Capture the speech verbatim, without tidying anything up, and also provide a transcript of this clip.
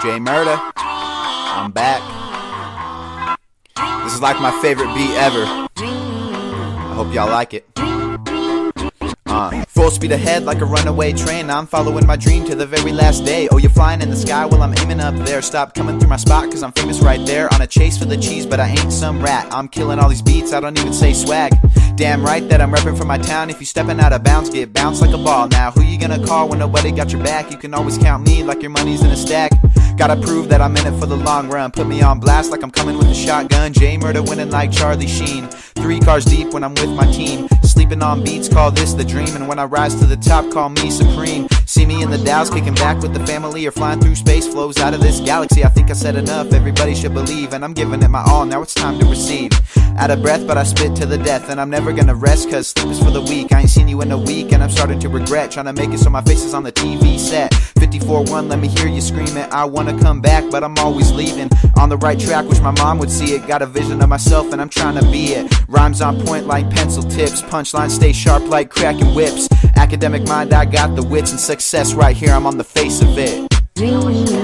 J Murda, I'm back. This is like my favorite beat ever. I hope y'all like it. Uh, full speed ahead like a runaway train. I'm following my dream to the very last day. Oh, you're flying in the sky while I'm aiming up there. Stop coming through my spot cause I'm famous right there. On a chase for the cheese but I ain't some rat. I'm killing all these beats, I don't even say swag. Damn right that I'm repping for my town. If you stepping out of bounds, get bounced like a ball. Now who you gonna call when nobody got your back? You can always count me like your money's in a stack. Gotta prove that I'm in it for the long run. Put me on blast like I'm coming with a shotgun. J Murda winning like Charlie Sheen. Three cars deep when I'm with my team. Sleeping on beats, call this the dream. And when I rise to the top, call me supreme. See me in the Dows, kicking back with the family. Or flying through space, flows out of this galaxy. I think I said enough, everybody should believe. And I'm giving it my all, now it's time to receive. Out of breath, but I spit to the death. And I'm never gonna rest, cause sleep is for the weak. I ain't seen you in a week, and I'm starting to regret trying to make it so my face is on the T V set. Fifty-four one, let me hear you scream it. I wanna come back, but I'm always leaving. On the right track, wish my mom would see it. Got a vision of myself, and I'm trying to be it. Rhymes on point like pencil tips. Punchlines stay sharp like cracking whips. Academic mind, I got the wits. And success right here, I'm on the face of it.